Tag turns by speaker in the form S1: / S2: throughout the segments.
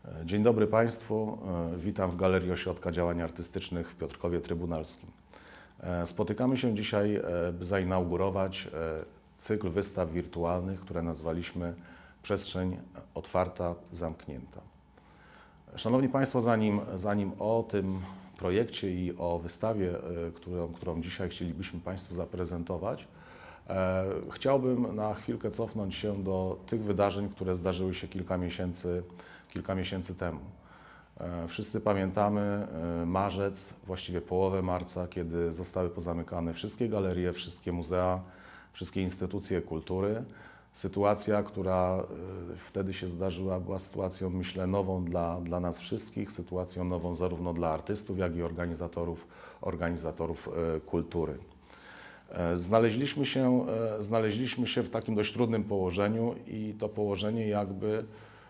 S1: Dzień dobry Państwu. Witam w Galerii Ośrodka Działań Artystycznych w Piotrkowie Trybunalskim. Spotykamy się dzisiaj, by zainaugurować cykl wystaw wirtualnych, które nazwaliśmy Przestrzeń otwarta, zamknięta. Szanowni Państwo, zanim o tym projekcie i o wystawie, którą dzisiaj chcielibyśmy Państwu zaprezentować, chciałbym na chwilkę cofnąć się do tych wydarzeń, które zdarzyły się kilka miesięcy temu. Wszyscy pamiętamy marzec, właściwie połowę marca, kiedy zostały pozamykane wszystkie galerie, wszystkie muzea, wszystkie instytucje kultury. Sytuacja, która wtedy się zdarzyła, była sytuacją, myślę, nową dla nas wszystkich, sytuacją nową zarówno dla artystów, jak i organizatorów kultury. Znaleźliśmy się w takim dość trudnym położeniu i to położenie jakby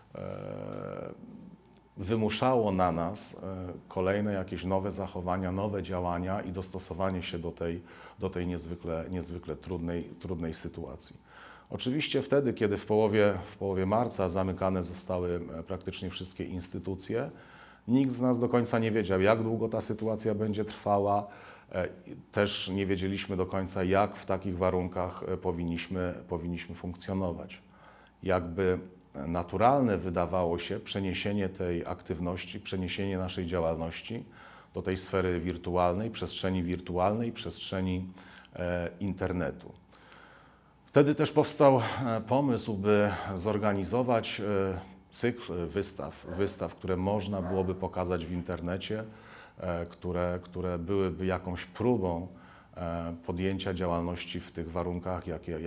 S1: wymuszało na nas kolejne jakieś nowe zachowania, nowe działania i dostosowanie się do tej niezwykle trudnej sytuacji. Oczywiście wtedy, kiedy w połowie marca zamykane zostały praktycznie wszystkie instytucje, nikt z nas do końca nie wiedział, jak długo ta sytuacja będzie trwała. Też nie wiedzieliśmy do końca, jak w takich warunkach powinniśmy funkcjonować. Jakby naturalne wydawało się przeniesienie tej aktywności, przeniesienie naszej działalności do tej sfery wirtualnej, przestrzeni internetu. Wtedy też powstał pomysł, by zorganizować cykl wystaw, które można byłoby pokazać w internecie, które byłyby jakąś próbą podjęcia działalności w tych warunkach,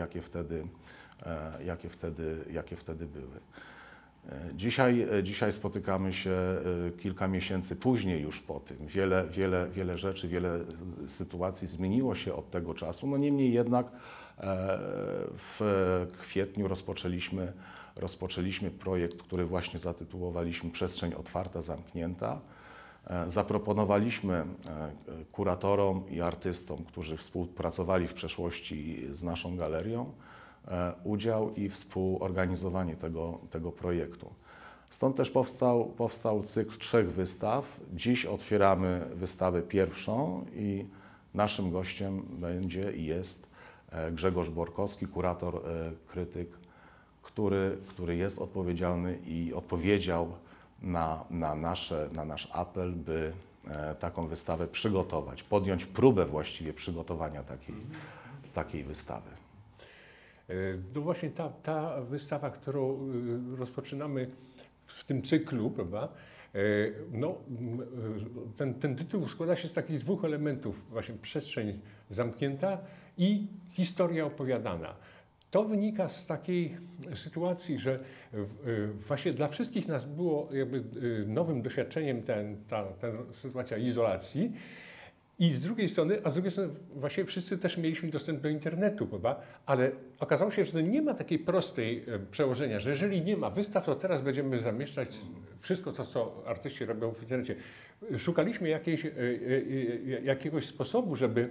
S1: jakie wtedy były. Dzisiaj spotykamy się kilka miesięcy później już po tym. Wiele rzeczy, wiele sytuacji zmieniło się od tego czasu. No niemniej jednak w kwietniu rozpoczęliśmy projekt, który właśnie zatytułowaliśmy Przestrzeń otwarta, zamknięta. Zaproponowaliśmy kuratorom i artystom, którzy współpracowali w przeszłości z naszą galerią, udział i współorganizowanie tego projektu. Stąd też powstał cykl 3 wystaw. Dziś otwieramy wystawę pierwszą i naszym gościem będzie i jest Grzegorz Borkowski, kurator, krytyk, który jest odpowiedzialny i odpowiedział na nasz apel, by taką wystawę przygotować, podjąć próbę właściwie przygotowania takiej wystawy.
S2: No właśnie ta wystawa, którą rozpoczynamy w tym cyklu, prawda? No, ten tytuł składa się z takich 2 elementów, właśnie przestrzeń zamknięta i historia opowiadana. To wynika z takiej sytuacji, że właśnie dla wszystkich nas było jakby nowym doświadczeniem ta sytuacja izolacji. I z drugiej strony właśnie wszyscy też mieliśmy dostęp do internetu, prawda? Ale okazało się, że nie ma takiej prostej przełożenia, że jeżeli nie ma wystaw, to teraz będziemy zamieszczać wszystko to, co artyści robią w internecie. Szukaliśmy jakiegoś sposobu, żeby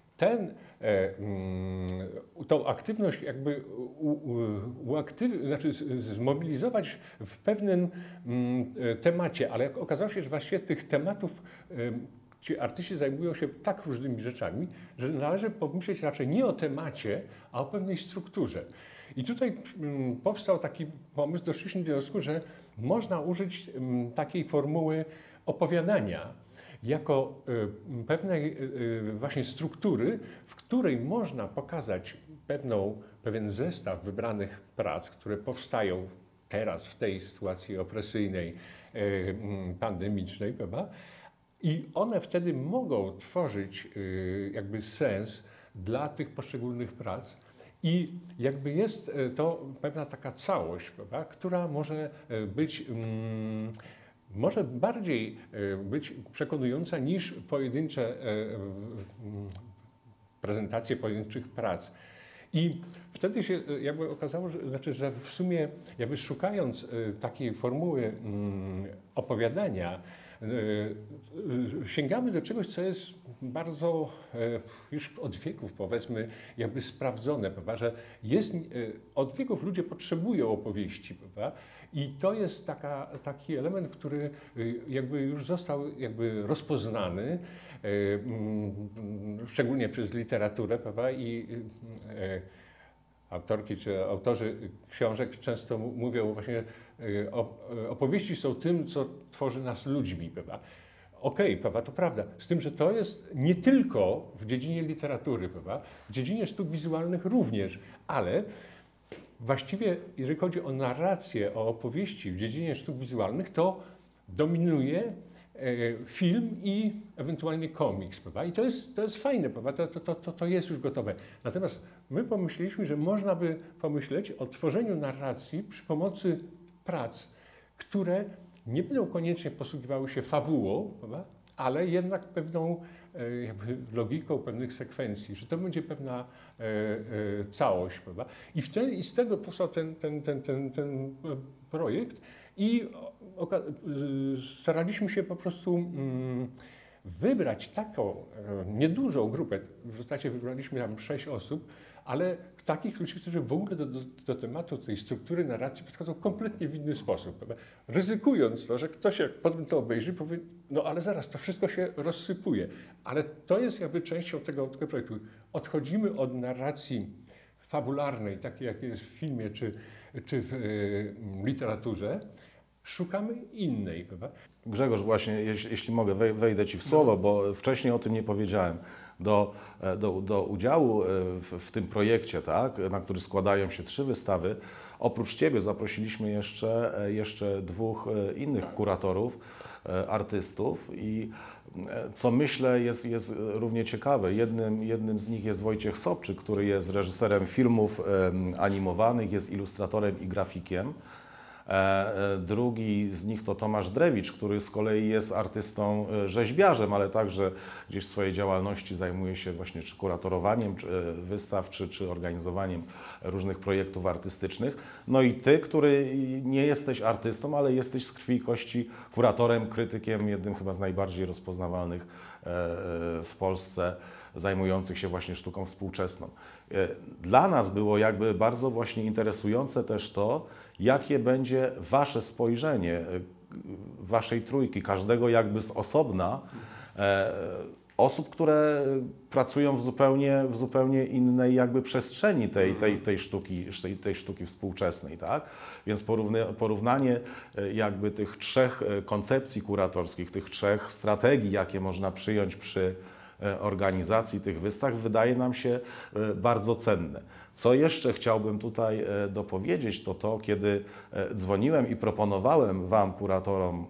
S2: tą aktywność jakby zmobilizować w pewnym temacie, ale okazało się, że właściwie tych tematów ci artyści zajmują się tak różnymi rzeczami, że należy pomyśleć raczej nie o temacie, a o pewnej strukturze. I tutaj powstał taki pomysł, doszliśmy do wniosku, że można użyć takiej formuły opowiadania jako pewnej właśnie struktury, w której można pokazać pewien zestaw wybranych prac, które powstają teraz w tej sytuacji opresyjnej, pandemicznej, prawda? I one wtedy mogą tworzyć jakby sens dla tych poszczególnych prac i jakby jest to pewna taka całość, prawda, która może bardziej być przekonująca niż pojedyncze prezentacje pojedynczych prac. I wtedy się jakby okazało, że w sumie jakby szukając takiej formuły opowiadania, sięgamy do czegoś, co jest bardzo już od wieków, powiedzmy, jakby sprawdzone, prawda? Że od wieków ludzie potrzebują opowieści, prawda? I to jest taki element, który jakby już został jakby rozpoznany, szczególnie przez literaturę, prawda? I autorki czy autorzy książek często mówią właśnie, opowieści są tym, co tworzy nas ludźmi, prawda? Okej, prawda, to prawda. Z tym, że to jest nie tylko w dziedzinie literatury, prawda? W dziedzinie sztuk wizualnych również, ale właściwie, jeżeli chodzi o narrację, o opowieści w dziedzinie sztuk wizualnych, to dominuje film i ewentualnie komiks, prawda? I to jest fajne, prawda? To jest już gotowe. Natomiast my pomyśleliśmy, że można by pomyśleć o tworzeniu narracji przy pomocy prac, które nie będą koniecznie posługiwały się fabułą, prawda? Ale jednak pewną jakby logiką pewnych sekwencji, że to będzie pewna całość, prawda? I z tego powstał ten projekt i staraliśmy się po prostu wybrać taką niedużą grupę, w zasadzie wybraliśmy tam 6 osób, ale takich ludzi, którzy w ogóle do tematu tej struktury narracji podchodzą kompletnie w inny sposób. Prawda? Ryzykując to, że ktoś jak potem to obejrzy, powie, no ale zaraz, to wszystko się rozsypuje. Ale to jest jakby częścią tego projektu. Odchodzimy od narracji fabularnej, takiej jak jest w filmie czy w literaturze, szukamy innej. Prawda?
S1: Grzegorz, właśnie, jeśli mogę, wejdę Ci w słowo, bo wcześniej o tym nie powiedziałem. Do udziału w tym projekcie, tak, na który składają się 3 wystawy, oprócz Ciebie zaprosiliśmy jeszcze 2 innych kuratorów, artystów i co myślę jest równie ciekawe, jednym z nich jest Wojciech Sobczyk, który jest reżyserem filmów animowanych, jest ilustratorem i grafikiem. Drugi z nich to Tomasz Drewicz, który z kolei jest artystą rzeźbiarzem, ale także gdzieś w swojej działalności zajmuje się właśnie czy kuratorowaniem wystaw, czy organizowaniem różnych projektów artystycznych. No i Ty, który nie jesteś artystą, ale jesteś z krwi i kości kuratorem, krytykiem, jednym chyba z najbardziej rozpoznawalnych w Polsce, zajmujących się właśnie sztuką współczesną. Dla nas było jakby bardzo właśnie interesujące też to, jakie będzie Wasze spojrzenie, Waszej trójki, każdego jakby z osobna, osób, które pracują w zupełnie innej jakby przestrzeni tej sztuki współczesnej, tak? Więc porównanie jakby tych 3 koncepcji kuratorskich, tych 3 strategii, jakie można przyjąć przy organizacji tych wystaw, wydaje nam się bardzo cenne. Co jeszcze chciałbym tutaj dopowiedzieć, to kiedy dzwoniłem i proponowałem Wam, kuratorom,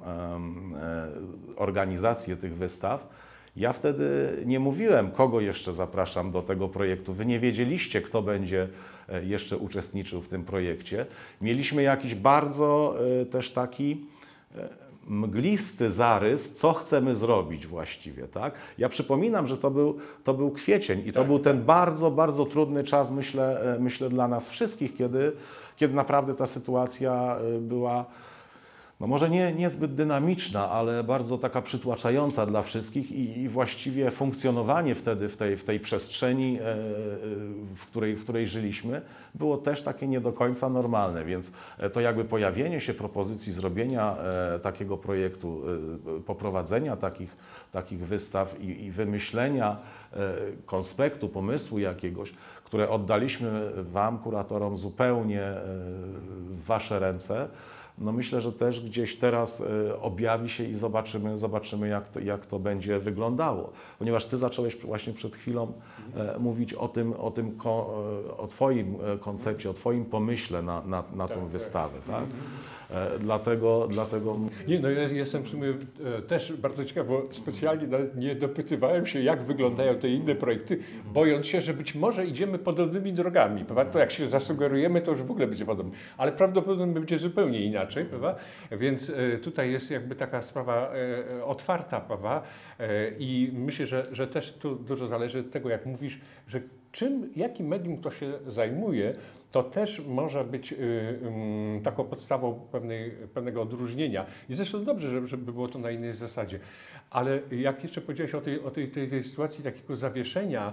S1: organizację tych wystaw, ja wtedy nie mówiłem, kogo jeszcze zapraszam do tego projektu. Wy nie wiedzieliście, kto będzie jeszcze uczestniczył w tym projekcie. Mieliśmy jakiś bardzo też taki mglisty zarys, co chcemy zrobić właściwie, tak? Ja przypominam, że to był kwiecień i to był ten bardzo, bardzo trudny czas, myślę dla nas wszystkich, kiedy naprawdę ta sytuacja była, no może niezbyt dynamiczna, ale bardzo taka przytłaczająca dla wszystkich i właściwie funkcjonowanie wtedy w tej przestrzeni, w której żyliśmy, było też takie nie do końca normalne, więc to jakby pojawienie się propozycji zrobienia takiego projektu, poprowadzenia takich wystaw i wymyślenia konspektu, pomysłu jakiegoś, które oddaliśmy Wam, kuratorom, zupełnie w Wasze ręce, no myślę, że też gdzieś teraz objawi się i zobaczymy jak to będzie wyglądało. Ponieważ Ty zacząłeś właśnie przed chwilą mówić o Twoim koncepcie, o Twoim pomyśle na tą wystawę, tak? Dlatego...
S2: Nie, no ja jestem w sumie też bardzo ciekaw, bo specjalnie nawet nie dopytywałem się, jak wyglądają te inne projekty, bojąc się, że być może idziemy podobnymi drogami, prawda? To jak się zasugerujemy, to już w ogóle będzie podobnie, ale prawdopodobnie będzie zupełnie inaczej, prawda? Więc tutaj jest jakby taka sprawa otwarta, prawda? I myślę, że też tu dużo zależy od tego, jak mówisz, że jakim medium kto się zajmuje, to też może być taką podstawą pewnego odróżnienia. I zresztą dobrze, żeby było to na innej zasadzie. Ale jak jeszcze powiedziałeś o tej sytuacji takiego zawieszenia,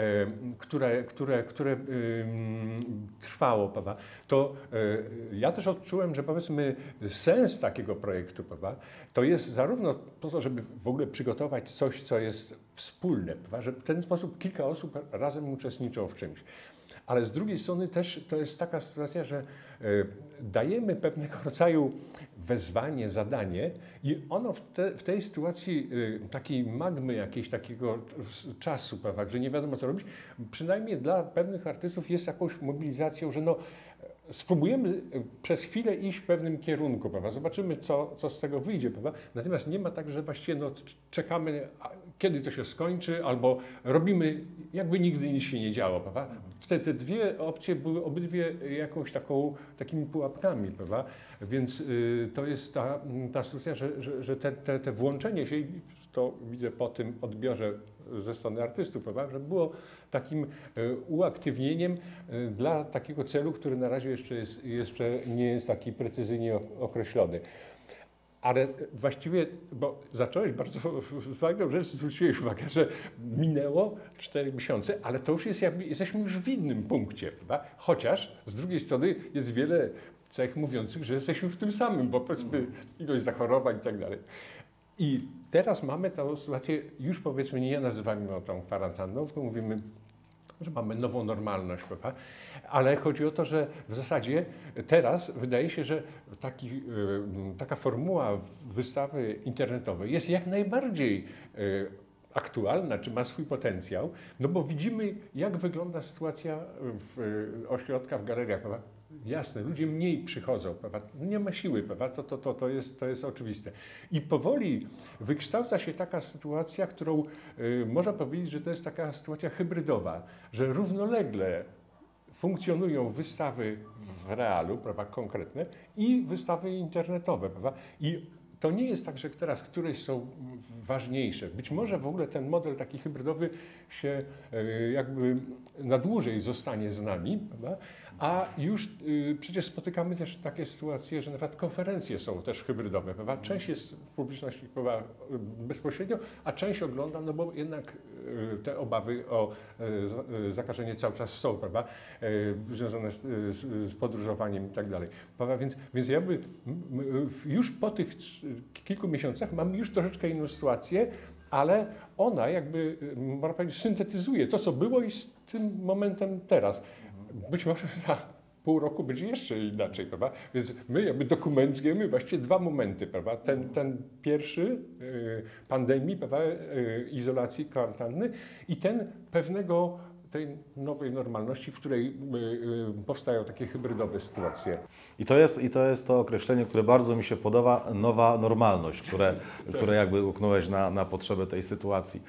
S2: które trwało, prawda, to ja też odczułem, że powiedzmy sens takiego projektu, prawda, to jest zarówno po to, żeby w ogóle przygotować coś, co jest wspólne, prawda, że w ten sposób kilka osób razem uczestniczą w czymś. Ale z drugiej strony też to jest taka sytuacja, że dajemy pewnego rodzaju wezwanie, zadanie i ono w tej sytuacji takiej magmy, jakiegoś takiego czasu, prawda, że nie wiadomo co robić, przynajmniej dla pewnych artystów jest jakąś mobilizacją, że no, spróbujemy przez chwilę iść w pewnym kierunku, prawda? Zobaczymy, co z tego wyjdzie, prawda? Natomiast nie ma tak, że właściwie no, czekamy, kiedy to się skończy, albo robimy, jakby nigdy nic się nie działo, prawda? Te dwie opcje były obydwie takimi pułapkami, prawda? Więc to jest ta sytuacja, że te włączenie się, to widzę po tym odbiorze ze strony artystów, prawda? Że było takim uaktywnieniem dla takiego celu, który na razie jeszcze nie jest taki precyzyjnie określony. Ale właściwie, bo zacząłeś bardzo fajną rzecz, zwróciłeś uwagę, że minęło 4 miesiące, ale to już jest jakby, jesteśmy już w innym punkcie, prawda? Chociaż z drugiej strony jest wiele cech mówiących, że jesteśmy w tym samym, bo powiedzmy ilość zachorowań i tak dalej. I teraz mamy tę sytuację, już powiedzmy nie nazywamy o tą kwarantanną, tylko mówimy, że mamy nową normalność, prawda? Ale chodzi o to, że w zasadzie teraz wydaje się, że taka formuła wystawy internetowej jest jak najbardziej aktualna, czy ma swój potencjał, no bo widzimy, jak wygląda sytuacja w ośrodkach, w galeriach, prawda? Jasne, ludzie mniej przychodzą, prawda? Nie ma siły, prawda? To jest oczywiste. I powoli wykształca się taka sytuacja, którą można powiedzieć, że to jest taka sytuacja hybrydowa, że równolegle funkcjonują wystawy w realu, prawda, konkretne i wystawy internetowe, prawda? I to nie jest tak, że teraz któreś są ważniejsze. Być może w ogóle ten model taki hybrydowy się jakby na dłużej zostanie z nami, prawda? A już przecież spotykamy też takie sytuacje, że na przykład konferencje są też hybrydowe, prawda? Część jest w publiczności, prawda, bezpośrednio, a część ogląda, no bo jednak te obawy o zakażenie cały czas są, prawda? Związane z podróżowaniem i tak dalej. Więc jakby już po tych kilku miesiącach mamy już troszeczkę inną sytuację, ale ona jakby, można powiedzieć, syntetyzuje to, co było i z tym momentem teraz. Być może za pół roku będzie jeszcze inaczej, prawda? Więc my jakby dokumentujemy właściwie dwa momenty, prawda? Ten pierwszy pandemii, prawda? Izolacji, kwarantanny i ten tej nowej normalności, w której powstają takie hybrydowe sytuacje.
S1: I to jest to określenie, które bardzo mi się podoba, nowa normalność, które jakby uknąłeś na potrzebę tej sytuacji.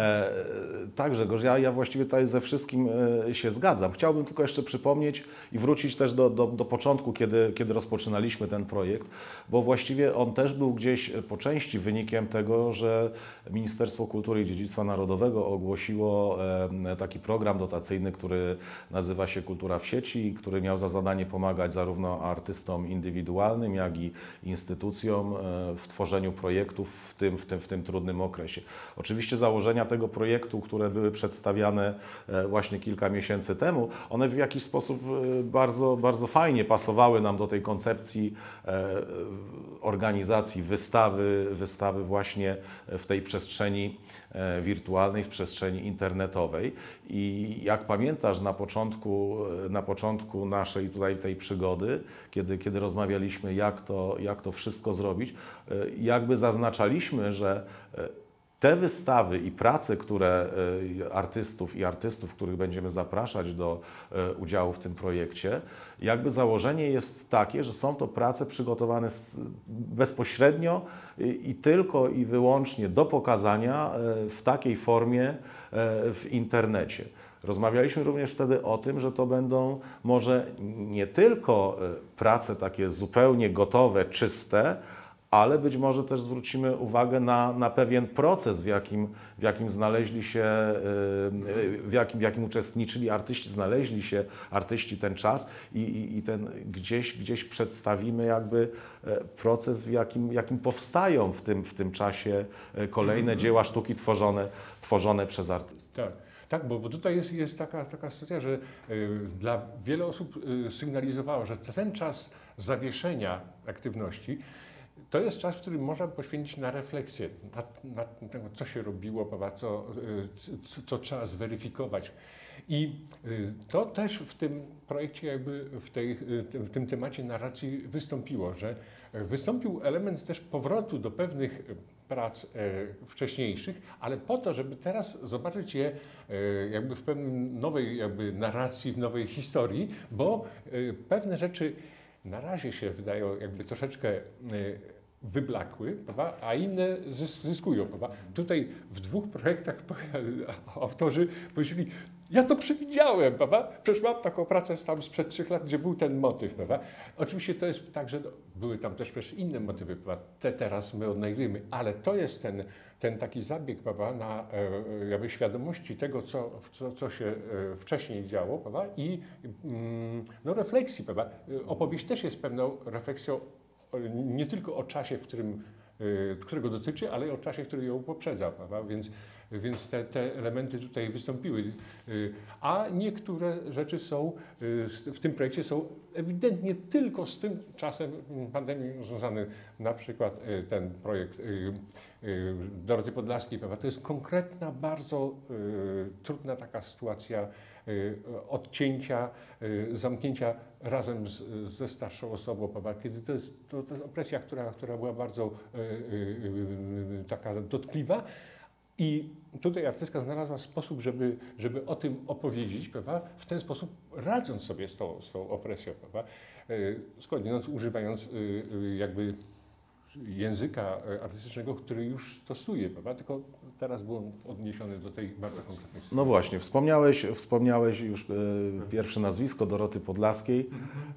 S1: Tak, Grzegorz, ja właściwie tutaj ze wszystkim się zgadzam. Chciałbym tylko jeszcze przypomnieć i wrócić też do początku, kiedy rozpoczynaliśmy ten projekt, bo właściwie on też był gdzieś po części wynikiem tego, że Ministerstwo Kultury i Dziedzictwa Narodowego ogłosiło taki program dotacyjny, który nazywa się Kultura w sieci, który miał za zadanie pomagać zarówno artystom indywidualnym, jak i instytucjom w tworzeniu projektów w tym trudnym okresie. Oczywiście założenia tego projektu, które były przedstawiane właśnie kilka miesięcy temu, one w jakiś sposób bardzo, bardzo fajnie pasowały nam do tej koncepcji organizacji wystawy właśnie w tej przestrzeni wirtualnej, w przestrzeni internetowej. I jak pamiętasz, na początku naszej tutaj tej przygody, kiedy rozmawialiśmy, jak to wszystko zrobić, jakby zaznaczaliśmy, że te wystawy i prace, które artystów, których będziemy zapraszać do udziału w tym projekcie, jakby założenie jest takie, że są to prace przygotowane bezpośrednio i tylko i wyłącznie do pokazania w takiej formie w internecie. Rozmawialiśmy również wtedy o tym, że to będą może nie tylko prace takie zupełnie gotowe, czyste, ale być może też zwrócimy uwagę na pewien proces, w jakim znaleźli się, w jakim uczestniczyli artyści, znaleźli się artyści ten czas i ten gdzieś przedstawimy jakby proces, w jakim powstają w tym czasie kolejne dzieła sztuki tworzone przez artystów.
S2: Tak. Tak, bo tutaj jest taka sytuacja, że dla wielu osób sygnalizowało, że ten czas zawieszenia aktywności to jest czas, który można poświęcić na refleksję, nad tym, co się robiło, prawda, co trzeba zweryfikować. I to też w tym projekcie, jakby w tym temacie narracji wystąpiło, że wystąpił element też powrotu do pewnych prac wcześniejszych, ale po to, żeby teraz zobaczyć je jakby w pewnej nowej jakby narracji, w nowej historii, bo pewne rzeczy na razie się wydają jakby troszeczkę wyblakły, prawda? A inne zyskują. Prawda? Tutaj w 2 projektach autorzy powiedzieli, ja to przewidziałem, prawda? Przecież mam taką pracę tam sprzed 3 lat, gdzie był ten motyw. Prawda? Oczywiście to jest tak, że były tam też przecież inne motywy, prawda? Te teraz my odnajdujemy, ale to jest ten taki zabieg, prawda? Na jakby świadomości tego, co się wcześniej działo, prawda? I no, refleksji. Prawda? Opowieść też jest pewną refleksją nie tylko o czasie, którego dotyczy, ale i o czasie, który ją poprzedza, prawda? Więc te elementy tutaj wystąpiły. A niektóre rzeczy są w tym projekcie są ewidentnie tylko z tym czasem pandemii związane. Na przykład ten projekt Doroty Podlaskiej, prawda? To jest konkretna, bardzo trudna taka sytuacja odcięcia, zamknięcia razem ze starszą osobą, prawda? Kiedy to jest opresja, która była bardzo taka dotkliwa. I tutaj artystka znalazła sposób, żeby o tym opowiedzieć, prawda? W ten sposób radząc sobie z tą opresją, prawda? Skądinąd używając jakby języka artystycznego, który już stosuje, prawda? Tylko teraz był on odniesiony do tej bardzo konkretnej sytuacji.
S1: No właśnie, wspomniałeś już pierwsze nazwisko Doroty Podlaskiej.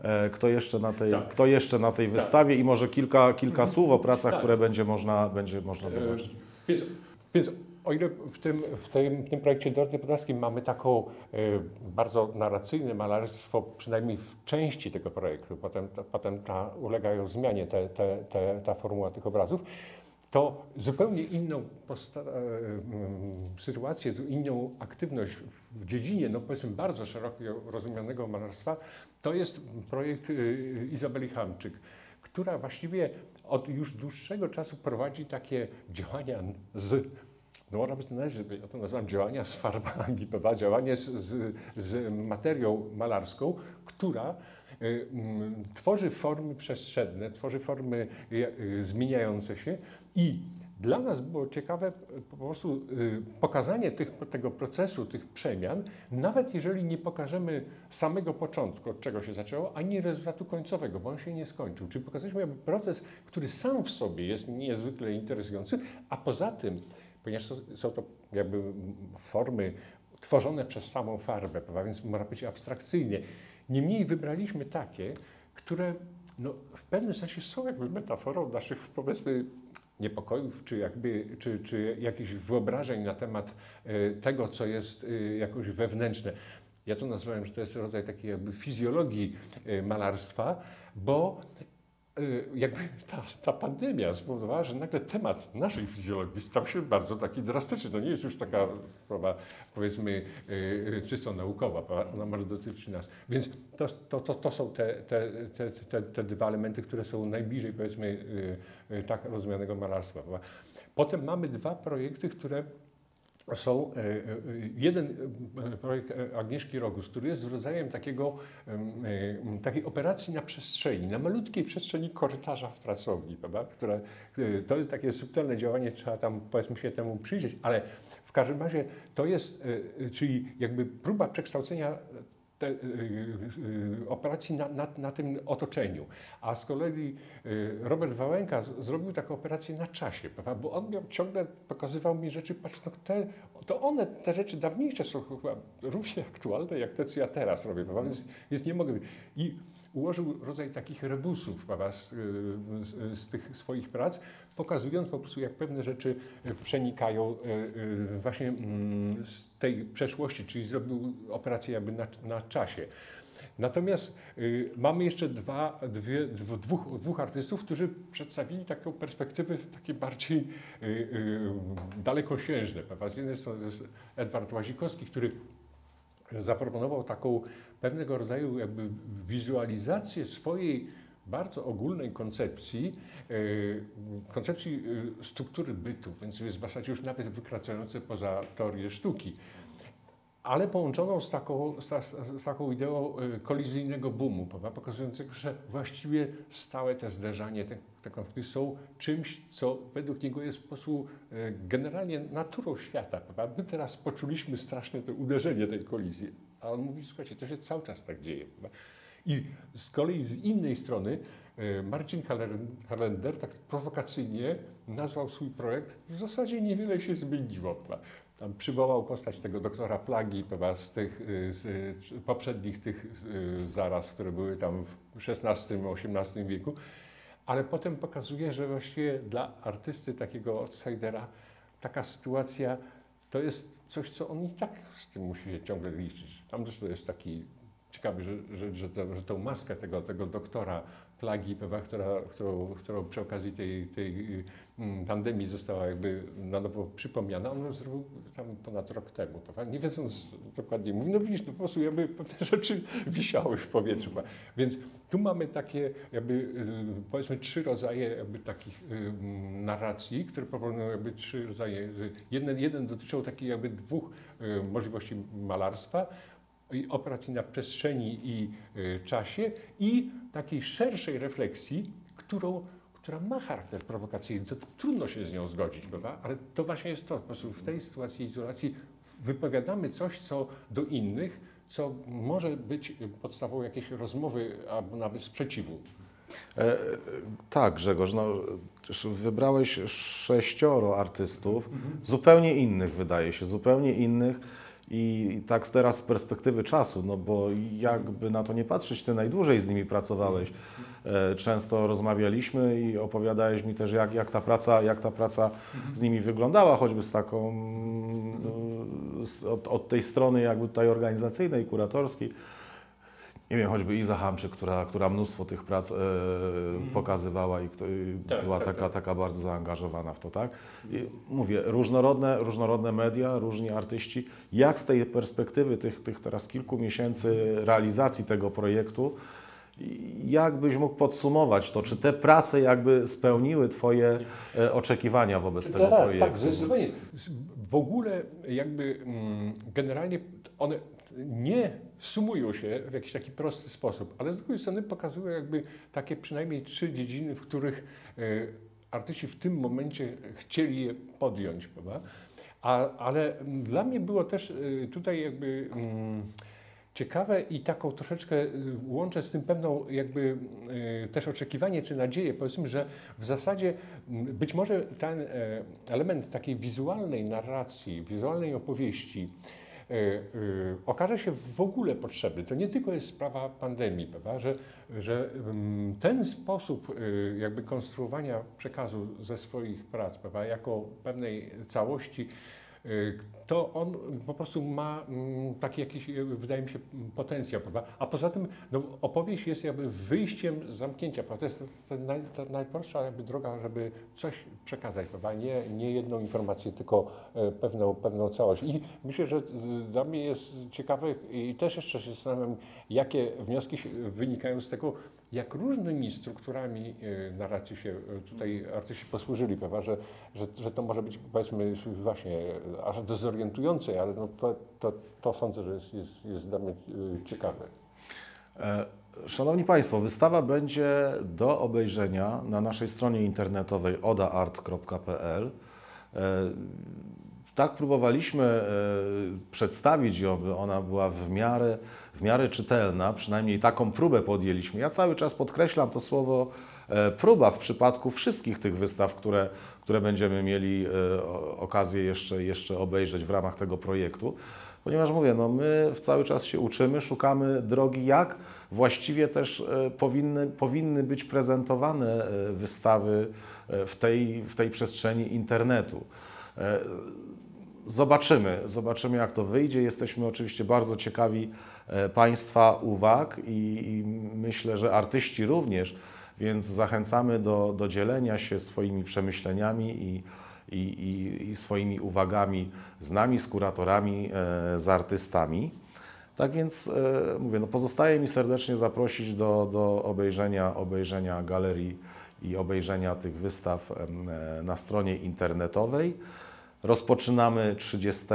S1: Kto jeszcze na tej wystawie i może kilka słów o pracach, które będzie można zobaczyć.
S2: Więc o ile w tym projekcie Doroty Podlaskiej mamy taką bardzo narracyjne malarstwo, przynajmniej w części tego projektu, potem ulegają zmianie ta formuła tych obrazów, to zupełnie inną sytuację, inną aktywność w dziedzinie, no powiedzmy bardzo szeroko rozumianego malarstwa, to jest projekt Izabeli Hamczyk, która właściwie od już dłuższego czasu prowadzi takie działania no można by to nazwać, ja to nazywam działania z farbami, prawda? Działanie z materią malarską, która tworzy formy przestrzenne, tworzy formy zmieniające się i dla nas było ciekawe po prostu pokazanie tego procesu, tych przemian, nawet jeżeli nie pokażemy samego początku, od czego się zaczęło, ani rezultatu końcowego, bo on się nie skończył. Czyli pokazaliśmy jakby proces, który sam w sobie jest niezwykle interesujący, a poza tym, ponieważ są to jakby formy tworzone przez samą farbę, prawda? Więc można powiedzieć abstrakcyjnie. Niemniej wybraliśmy takie, które no, w pewnym sensie są jakby metaforą naszych, powiedzmy, niepokojów, czy jakichś wyobrażeń na temat tego, co jest jakoś wewnętrzne. Ja to nazwałem, że to jest rodzaj takiej jakby fizjologii malarstwa, bo jakby ta pandemia spowodowała, że nagle temat naszej fizjologii stał się bardzo taki drastyczny. To nie jest już taka sprawa, powiedzmy, czysto naukowa, ona może dotyczyć nas. Więc to są te 2 elementy, które są najbliżej, powiedzmy, tak rozumianego malarstwa. Potem mamy 2 projekty, które są, jeden projekt Agnieszki Rogus, który jest rodzajem takiej operacji na przestrzeni, na malutkiej przestrzeni korytarza w pracowni, prawda? To jest takie subtelne działanie, trzeba tam powiedzmy się temu przyjrzeć, ale w każdym razie to jest, czyli jakby próba przekształcenia operacji na tym otoczeniu. A z kolei Robert Wałęka zrobił taką operację na czasie, prawda? Bo on ciągle pokazywał mi rzeczy, patrz, no te rzeczy dawniejsze są chyba równie aktualne, jak te, co ja teraz robię, prawda? Więc nie mogę. I ułożył rodzaj takich rebusów, prawda, z tych swoich prac, pokazując po prostu, jak pewne rzeczy przenikają właśnie z tej przeszłości, czyli zrobił operację jakby na czasie. Natomiast mamy jeszcze dwóch artystów, którzy przedstawili taką perspektywę takie bardziej dalekosiężne. Prawda? Z jednej strony jest Edward Łazikowski, który zaproponował taką pewnego rodzaju jakby wizualizację swojej bardzo ogólnej koncepcji struktury bytu, więc jest w zasadzie już nawet wykraczające poza teorię sztuki, ale połączoną z taką ideą kolizyjnego boomu, pokazującego, że właściwie stałe te zderzanie, te konflikty są czymś, co według niego jest po prostu generalnie naturą świata. Prawda? My teraz poczuliśmy straszne to uderzenie tej kolizji, a on mówi, słuchajcie, to się cały czas tak dzieje. Prawda? I z kolei z innej strony Marcin Kalender tak prowokacyjnie nazwał swój projekt, w zasadzie niewiele się zmieniło. Prawda? Tam przywołał postać tego doktora Plagi, prawda, z poprzednich tych zaraz, które były tam w XVI-XVIII wieku, ale potem pokazuje, że właściwie dla artysty, takiego outsidera, taka sytuacja to jest coś, co on i tak z tym musi się ciągle liczyć. Tam zresztą jest taki ciekawy, że tą maskę tego doktora Plagi, którą przy okazji tej pandemii została jakby na nowo przypomniana, on zrobił tam ponad rok temu, prawda? Nie wiedząc dokładnie, mówi, no widzisz, no po prostu jakby pewne rzeczy wisiały w powietrzu. Prawda? Więc tu mamy takie jakby powiedzmy 3 rodzaje jakby takich narracji, które proponują jakby 3 rodzaje. Jeden dotyczył takich jakby 2 możliwości malarstwa, i operacji na przestrzeni i czasie i takiej szerszej refleksji, która ma charakter prowokacyjny. To trudno się z nią zgodzić, prawda? Ale to właśnie jest to, po prostu w tej sytuacji izolacji wypowiadamy coś, co do innych, co może być podstawą jakiejś rozmowy albo nawet sprzeciwu.
S1: Tak, Grzegorz, no, wybrałeś 6 artystów, zupełnie innych wydaje się, zupełnie innych. I tak teraz z perspektywy czasu, no bo jakby na to nie patrzeć, ty najdłużej z nimi pracowałeś. Często rozmawialiśmy i opowiadałeś mi też, jak ta praca z nimi wyglądała, choćby z taką, od tej strony jakby tutaj organizacyjnej, kuratorskiej. Nie wiem, choćby Iza Hamczyk, która mnóstwo tych prac pokazywała i była taka bardzo zaangażowana w to, tak? I mówię, różnorodne media, różni artyści. Jak z tej perspektywy tych teraz kilku miesięcy realizacji tego projektu, jak byś mógł podsumować to? Czy te prace jakby spełniły Twoje oczekiwania wobec tego projektu?
S2: Tak, zdecydowanie. W ogóle jakby generalnie one nie sumują się w jakiś taki prosty sposób, ale z drugiej strony pokazują jakby takie przynajmniej 3 dziedziny, w których artyści w tym momencie chcieli je podjąć, prawda? Ale dla mnie było też tutaj jakby ciekawe i taką troszeczkę łączę z tym pewną jakby też oczekiwanie czy nadzieję, powiedzmy, że w zasadzie być może ten element takiej wizualnej narracji, wizualnej opowieści okaże się w ogóle potrzebny. To nie tylko jest sprawa pandemii, prawda? Że ten sposób jakby konstruowania przekazu ze swoich prac, prawda? Jako pewnej całości, to on po prostu ma taki jakiś, wydaje mi się, potencjał, prawda? A poza tym no, opowieść jest jakby wyjściem z zamknięcia, prawda? To jest ta najprostsza jakby droga, żeby coś przekazać, prawda? Nie jedną informację, tylko pewną całość. I myślę, że dla mnie jest ciekawe i też jeszcze się zastanawiam, jakie wnioski wynikają z tego, jak różnymi strukturami narracji się tutaj artyści posłużyli, prawda? Że to może być, powiedzmy, właśnie aż dezorientujące, ale no to sądzę, że jest dla mnie ciekawe.
S1: Szanowni Państwo, wystawa będzie do obejrzenia na naszej stronie internetowej odaart.pl. Tak próbowaliśmy przedstawić ją, by ona była w miarę czytelna, przynajmniej taką próbę podjęliśmy. Ja cały czas podkreślam to słowo próba w przypadku wszystkich tych wystaw, które będziemy mieli okazję jeszcze obejrzeć w ramach tego projektu. Ponieważ mówię, no my cały czas się uczymy, szukamy drogi, jak właściwie też powinny być prezentowane wystawy w tej przestrzeni internetu. Zobaczymy jak to wyjdzie. Jesteśmy oczywiście bardzo ciekawi Państwa uwag i myślę, że artyści również, więc zachęcamy do dzielenia się swoimi przemyśleniami i swoimi uwagami z nami, z kuratorami, z artystami. Tak więc mówię, no pozostaje mi serdecznie zaprosić do obejrzenia galerii i obejrzenia tych wystaw na stronie internetowej. Rozpoczynamy 30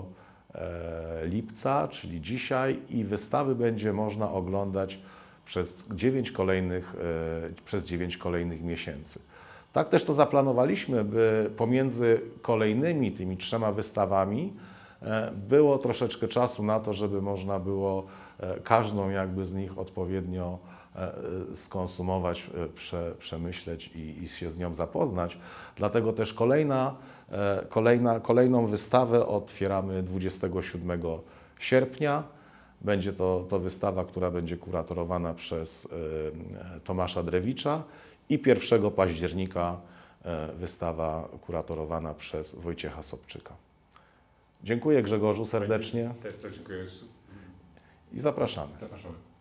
S1: lipca, czyli dzisiaj, i wystawy będzie można oglądać przez 9 kolejnych miesięcy. Tak też to zaplanowaliśmy, by pomiędzy kolejnymi tymi 3 wystawami było troszeczkę czasu na to, żeby można było każdą jakby z nich odpowiednio skonsumować, przemyśleć i się z nią zapoznać. Dlatego też kolejną wystawę otwieramy 27 sierpnia. Będzie to wystawa, która będzie kuratorowana przez Tomasza Drewicza, i 1 października wystawa kuratorowana przez Wojciecha Sobczyka. Dziękuję Grzegorzu serdecznie
S2: Też dziękuję.
S1: i zapraszamy.
S2: Zapraszamy.